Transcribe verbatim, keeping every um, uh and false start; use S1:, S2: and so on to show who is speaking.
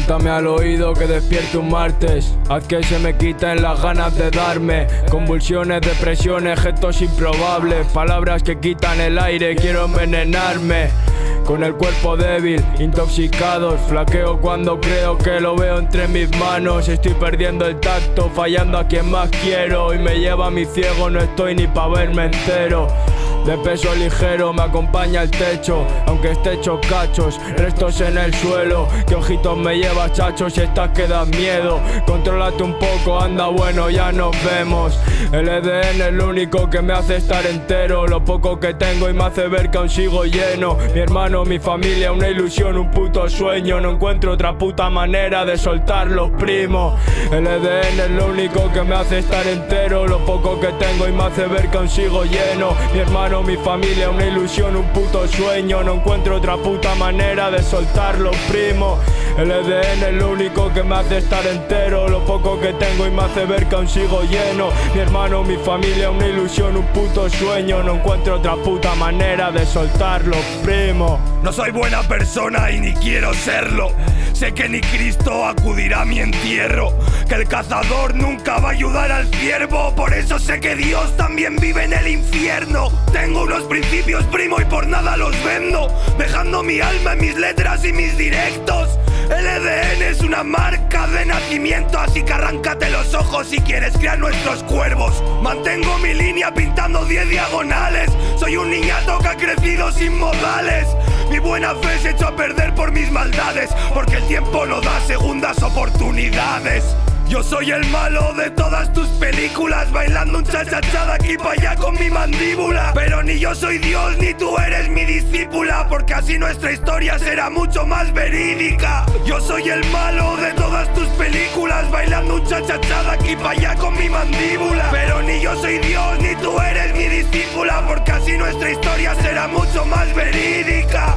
S1: Cántame al oído que despierto un martes. Haz que se me quiten las ganas de darme. Convulsiones, depresiones, gestos improbables. Palabras que quitan el aire, quiero envenenarme. Con el cuerpo débil, intoxicados. Flaqueo cuando creo que lo veo entre mis manos. Estoy perdiendo el tacto, fallando a quien más quiero. Y me lleva mi ciego, no estoy ni pa' verme entero. De peso ligero me acompaña el techo, aunque esté hecho cachos, restos en el suelo. Que ojitos me llevas, chachos, y estás que das miedo. Contrólate un poco, anda bueno, ya nos vemos. El E D N es lo único que me hace estar entero. Lo poco que tengo y me hace ver que aún sigo lleno. Mi hermano, mi familia, una ilusión, un puto sueño. No encuentro otra puta manera de soltar los primos. El E D N es lo único que me hace estar entero. Lo poco que tengo y me hace ver que aún sigo lleno. Mi hermano, mi familia, una ilusión, un puto sueño. No encuentro otra puta manera de soltar los primos. El E D N es lo único que me hace estar entero. Lo poco que tengo y me hace ver que aún sigo lleno. Mi hermano, mi familia, una ilusión, un puto sueño. No encuentro otra puta manera de soltar los primos.
S2: No soy buena persona y ni quiero serlo. Sé que ni Cristo acudirá a mi entierro, que el cazador nunca va a ayudar al ciervo. Por eso sé que Dios también vive en el infierno. Tengo unos principios, primo, y por nada los vendo, dejando mi alma en mis letras y mis directos. El E D N es una marca de nacimiento, así que arráncate los ojos si quieres criar nuestros cuervos. Mantengo mi línea pintando diez diagonales. Soy un niñato que ha crecido sin modales. Mi buena fe se echó a perder por mis maldades, porque el tiempo no da segundas oportunidades. Yo soy el malo de todas tus películas, bailando un cha-cha-cha de aquí para allá con mi mandíbula. Pero ni yo soy Dios ni tú eres mi discípula, porque así nuestra historia será mucho más verídica. Yo soy el malo de todas tus películas, bailando un cha-cha-cha de aquí para allá con mi mandíbula. Pero ni yo soy Dios ni tú eres mi discípula, porque así nuestra historia será mucho más verídica.